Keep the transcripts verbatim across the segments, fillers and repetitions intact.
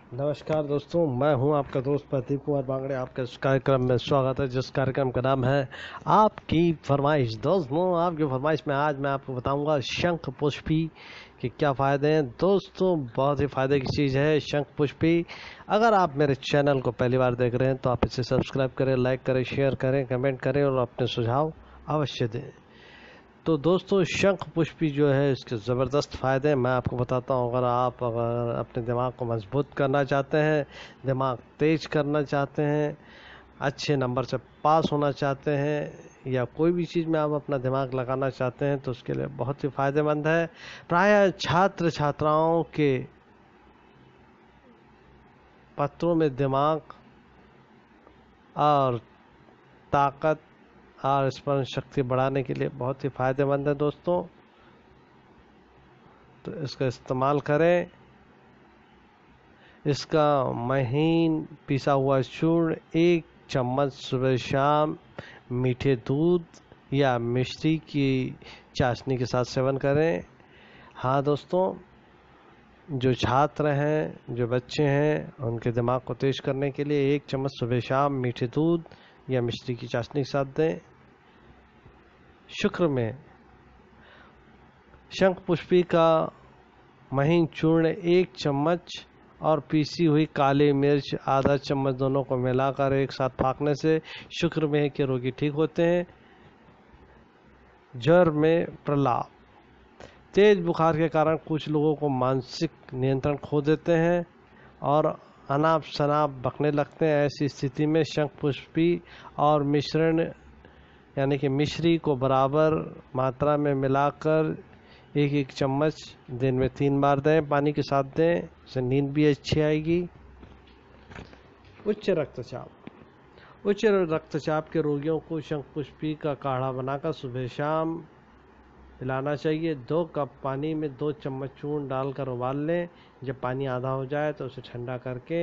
नमस्कार दोस्तों, मैं हूं आपका दोस्त प्रदीप कुमार बांगड़े। आपका इस कार्यक्रम में स्वागत है, जिस कार्यक्रम का नाम है आपकी फरमाइश। दोस्तों, आपकी फरमाइश में आज मैं आपको बताऊंगा शंख पुष्पी के क्या फ़ायदे हैं। दोस्तों, बहुत ही फ़ायदे की चीज़ है शंख पुष्पी। अगर आप मेरे चैनल को पहली बार देख रहे हैं तो आप इसे सब्सक्राइब करें, लाइक करें, शेयर करें, कमेंट करें और अपने सुझाव अवश्य दें। तो दोस्तों, शंख पुष्पी जो है इसके ज़बरदस्त फ़ायदे मैं आपको बताता हूँ। अगर आप अगर अपने दिमाग को मजबूत करना चाहते हैं, दिमाग तेज करना चाहते हैं, अच्छे नंबर से पास होना चाहते हैं, या कोई भी चीज़ में आप अपना दिमाग लगाना चाहते हैं तो उसके लिए बहुत ही फ़ायदेमंद है। प्रायः छात्र छात्राओं के पत्रों में दिमाग और ताकत और स्मरण शक्ति बढ़ाने के लिए बहुत ही फ़ायदेमंद है दोस्तों। तो इसका इस्तेमाल करें। इसका महीन पिसा हुआ चूर्ण एक चम्मच सुबह शाम मीठे दूध या मिश्री की चाशनी के साथ सेवन करें। हाँ दोस्तों, जो छात्र हैं, जो बच्चे हैं, उनके दिमाग को तेज करने के लिए एक चम्मच सुबह शाम मीठे दूध या मिश्री की चाशनी के साथ दें। शुक्र में शंख पुष्पी का महीन चूर्ण एक चम्मच और पीसी हुई काली मिर्च आधा चम्मच दोनों को मिलाकर एक साथ फाँकने से शुक्र में के रोगी ठीक होते हैं। ज्वर में प्रलाप। तेज बुखार के कारण कुछ लोगों को मानसिक नियंत्रण खो देते हैं और अनाप शनाप बकने लगते हैं। ऐसी स्थिति में शंख पुष्पी और मिश्रण यानी कि मिश्री को बराबर मात्रा में मिलाकर एक एक चम्मच दिन में तीन बार दें, पानी के साथ दें। इससे नींद भी अच्छी आएगी। उच्च रक्तचाप। उच्च रक्तचाप के रोगियों को शंख पुष्पी का काढ़ा बनाकर सुबह शाम पिलाना चाहिए। दो कप पानी में दो चम्मच चूर्ण डालकर उबाल लें। जब पानी आधा हो जाए तो उसे ठंडा करके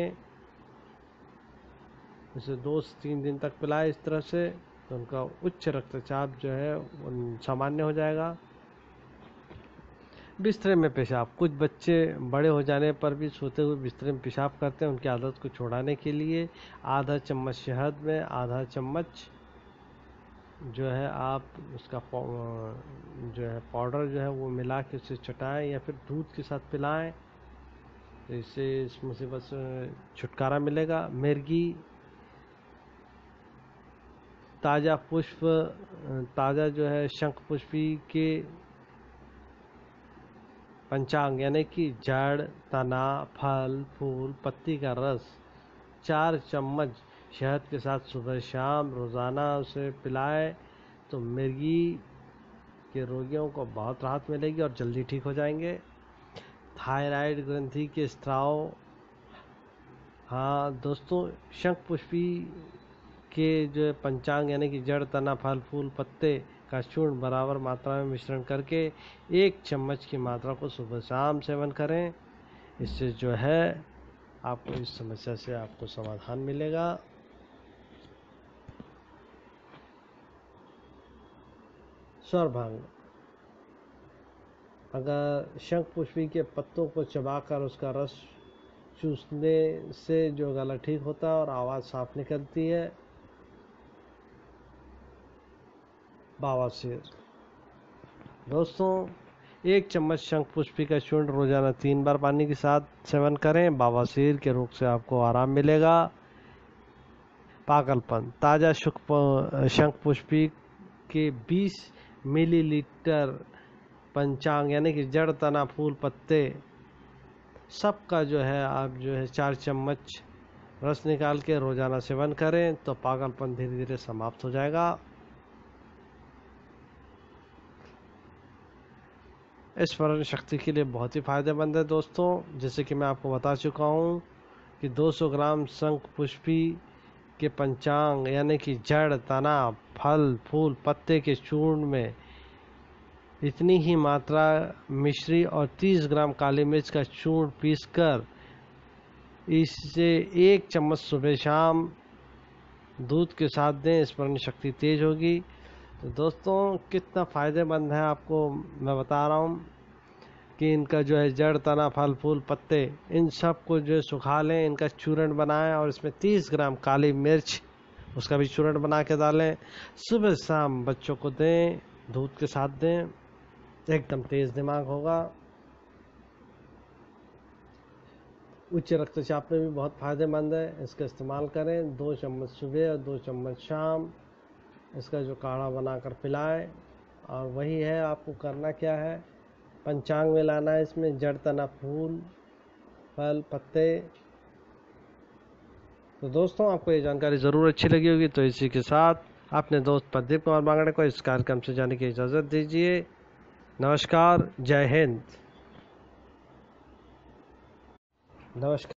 इसे दो से तीन दिन तक पिलाएं। इस तरह से तो उनका उच्च रक्तचाप जो है सामान्य हो जाएगा। बिस्तरे में पेशाब। कुछ बच्चे बड़े हो जाने पर भी सोते हुए बिस्तरे में पेशाब करते हैं। उनकी आदत को छुड़ाने के लिए आधा चम्मच शहद में आधा चम्मच जो है आप उसका जो है पाउडर जो है वो मिला के उसे चटाएं या फिर दूध के साथ पिलाएं। तो इससे इस मुसीबत से छुटकारा मिलेगा। मिर्गी। ताज़ा पुष्प ताज़ा जो है शंख पुष्पी के पंचांग यानी कि जड़, तना, फल, फूल, पत्ती का रस चार चम्मच शहद के साथ सुबह शाम रोज़ाना उसे पिलाए तो मिर्गी के रोगियों को बहुत राहत मिलेगी और जल्दी ठीक हो जाएंगे। थायराइड ग्रंथि के स्त्राव। हाँ दोस्तों, शंख पुष्पी के जो पंचांग यानी कि जड़, तना, फल, फूल, पत्ते का चूर्ण बराबर मात्रा में मिश्रण करके एक चम्मच की मात्रा को सुबह शाम सेवन करें। इससे जो है आपको इस समस्या से आपको समाधान मिलेगा। स्वरभंग। अगर शंख पुष्पी के पत्तों को चबाकर उसका रस चूसने से जो गला ठीक होता है और आवाज़ साफ निकलती है। बवासीर। दोस्तों, एक चम्मच शंख पुष्पी का चूर्ण रोजाना तीन बार पानी के साथ सेवन करें। बवासीर के रोग से आपको आराम मिलेगा। पागलपन। ताज़ा शंख पुष्पी के बीस मिलीलीटर पंचांग यानी कि जड़, तना, फूल, पत्ते सबका जो है आप जो है चार चम्मच रस निकाल के रोजाना सेवन करें तो पागलपन धीरे धीरे समाप्त हो जाएगा। स्मरण शक्ति के लिए बहुत ही फायदेमंद है दोस्तों। जैसे कि मैं आपको बता चुका हूँ कि दो सौ ग्राम शंख पुष्पी के पंचांग यानी कि जड़, तना, फल, फूल, पत्ते के चूर्ण में इतनी ही मात्रा मिश्री और तीस ग्राम काली मिर्च का चूर्ण पीसकर इससे एक चम्मच सुबह शाम दूध के साथ दें। स्मरण शक्ति तेज होगी। तो दोस्तों, कितना फ़ायदेमंद है आपको मैं बता रहा हूँ। कि इनका जो है जड़, तना, फल, फूल, पत्ते, इन सब को जो है सुखा लें, इनका चूर्ण बनाएं और इसमें तीस ग्राम काली मिर्च, उसका भी चूर्ण बना के डालें। सुबह शाम बच्चों को दें, दूध के साथ दें, एकदम तेज दिमाग होगा। उच्च रक्तचाप में भी बहुत फायदेमंद है, इसका इस्तेमाल करें। दो चम्मच सुबह और दो चम्मच शाम इसका जो काढ़ा बनाकर पिलाएं। और वही है, आपको करना क्या है, पंचांग में लाना है, इसमें जड़, तना, फूल, फल, पत्ते। तो दोस्तों, आपको ये जानकारी ज़रूर अच्छी लगी होगी। तो इसी के साथ अपने दोस्त प्रदीप कुमार बांगड़े को इस कार्यक्रम से जाने की इजाज़त दीजिए। नमस्कार, जय हिंद। नमस्कार।